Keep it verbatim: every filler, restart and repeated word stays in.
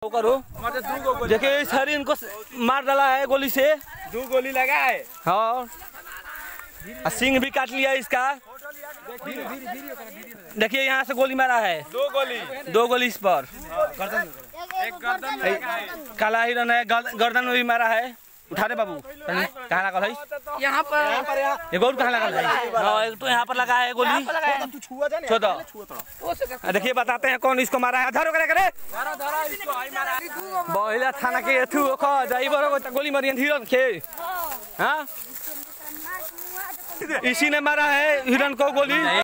करो देखिए इस हरिन को मार डाला है गोली से, दो गोली लगा है। हाँ सिंग भी काट लिया इसका। देखिए यहाँ से गोली मारा है, दो गोली दो गोली इस पर। एक गर्दन में लगा है। काला हिरन है, गर्दन में भी मारा है। उठा दे बाबू, कहाँ लगा है? यहाँ पर ये गोल कहाँ लगा है? हाँ एक तो यहाँ पर लगा है गोली। छोड़ो देखिए बताते हैं कौन इसको मारा है। धरो करे करे बहिला थाना के एथु खो जाई बरो गोली मारी हिरन के। हाँ इसी ने मारा है हिरन को गोली।